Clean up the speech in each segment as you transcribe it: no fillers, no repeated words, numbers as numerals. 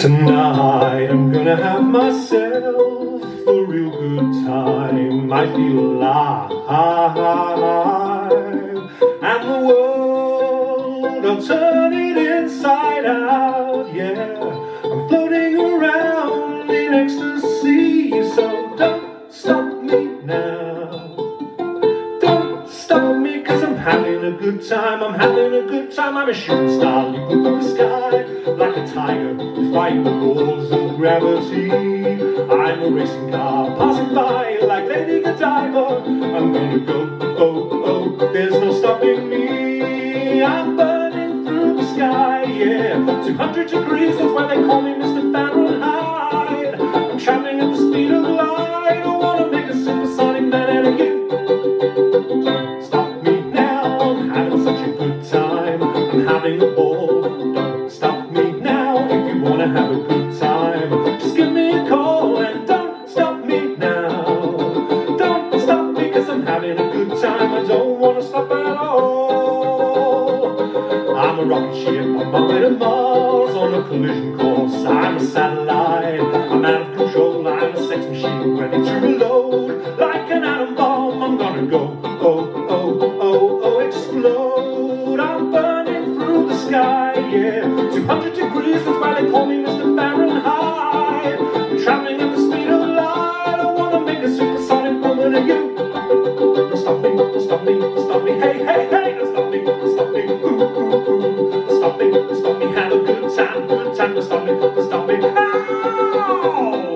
Tonight I'm gonna have myself a real good time. I feel alive, and the world, I'll turn it inside out. Yeah, I'm floating around in ecstasy. So don't stop me now. Don't stop me, 'cause I'm having a good time. I'm having a good time. I'm a shooting star leaping through the sky like a tiger, defying the laws of gravity. I'm a racing car passing by like Lady Godiva. I'm gonna go, oh, oh, there's no stopping me. I'm burning through the sky, yeah, 200 degrees, that's why they call me Mr. Fahrenheit. I'm traveling at the speed of light. I wanna make a supersonic man out of you. Stop me now, I'm having such a good time. I'm having a ball. Don't stop me now if you wanna have a good time. Just give me a call and don't stop me now. Don't stop me, 'cause I'm having a good time. I don't wanna stop at all. I'm a rocket ship on my way to Mars on a collision course. I'm a satellite, I'm out of control. I'm a sex machine ready to reload. Like an atom bomb, I'm gonna go, oh, oh, oh, oh, explode. I'm burning through the sky, yeah, 200 degrees, that's why they call me Mr. Fahrenheit. I'm traveling at the speed of light. I wanna make a supersonic woman of you. Don't stop me, don't stop me, don't stop me, hey, hey, hey, don't stop me, don't stop me, ooh, ooh, ooh. Don't stop me, don't stop me, have a good time, don't stop me, don't stop me, ow!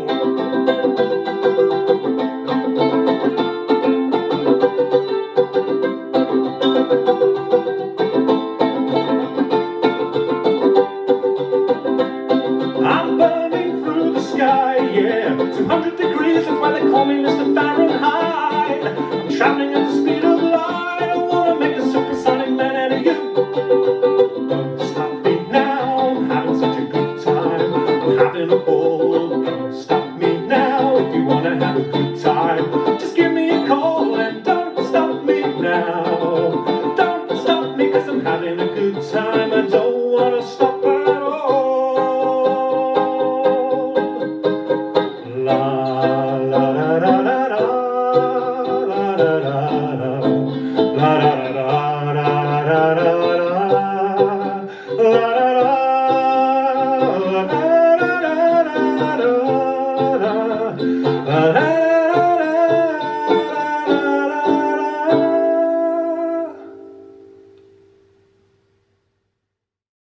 I'm burning through the sky, yeah, 200 degrees, that's why they call me Mr. Fahrenheit. I'm traveling at the speed of light. I wanna make a supersonic man out of you. Don't stop me now, I'm having such a good time. I'm having a ball. Don't stop me now if you wanna have a good time. Just give me a call and don't stop me now. Don't stop me, 'cause I'm having a good time. I don't wanna stop at all. La la la la la la la la la la la la la la la la la.